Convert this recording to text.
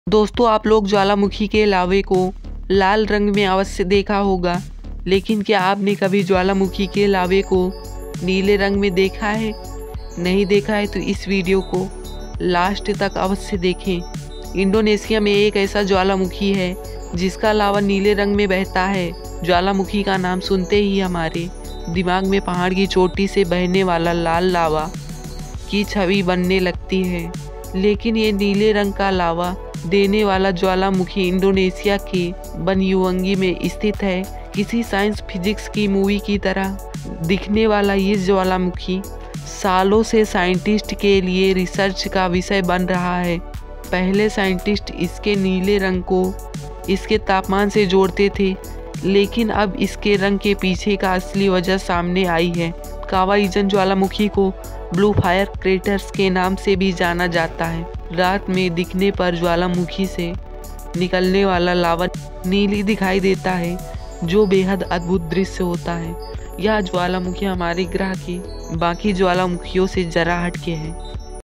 दोस्तों, आप लोग ज्वालामुखी के लावे को लाल रंग में अवश्य देखा होगा, लेकिन क्या आपने कभी ज्वालामुखी के लावे को नीले रंग में देखा है? नहीं देखा है तो इस वीडियो को लास्ट तक अवश्य देखें। इंडोनेशिया में एक ऐसा ज्वालामुखी है जिसका लावा नीले रंग में बहता है। ज्वालामुखी का नाम सुनते ही हमारे दिमाग में पहाड़ की चोटी से बहने वाला लाल लावा की छवि बनने लगती है, लेकिन ये नीले रंग का लावा देने वाला ज्वालामुखी इंडोनेशिया के बनियुवंगी में स्थित है। किसी साइंस फिजिक्स की मूवी की तरह दिखने वाला ये ज्वालामुखी सालों से साइंटिस्ट के लिए रिसर्च का विषय बन रहा है। पहले साइंटिस्ट इसके नीले रंग को इसके तापमान से जोड़ते थे, लेकिन अब इसके रंग के पीछे का असली वजह सामने आई है। कावाईजन ज्वालामुखी को ब्लू फायर क्रेटर्स के नाम से भी जाना जाता है। रात में दिखने पर ज्वालामुखी से निकलने वाला लावा नीली दिखाई देता है, जो बेहद अद्भुत दृश्य होता है। यह ज्वालामुखी हमारे ग्रह के बाकी ज्वालामुखियों से जरा हटके है।